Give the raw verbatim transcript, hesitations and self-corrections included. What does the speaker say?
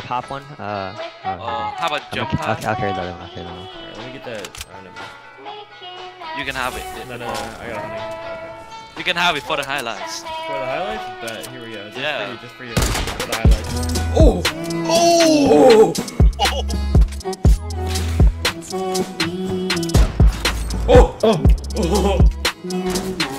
top one. Uh, uh, Uh, how about I'm jump gonna- pad? I'll, I'll carry the other one. I'll carry the other one. Alright, let me get that. Oh, never mind. You can have it. No, no, no, I got a honey. Okay. You can have it for the highlights. For the highlights, bet. Here we go. Just Yeah. for you, just for you. For the highlights. Oh! Oh! Oh! Oh! Oh! Oh!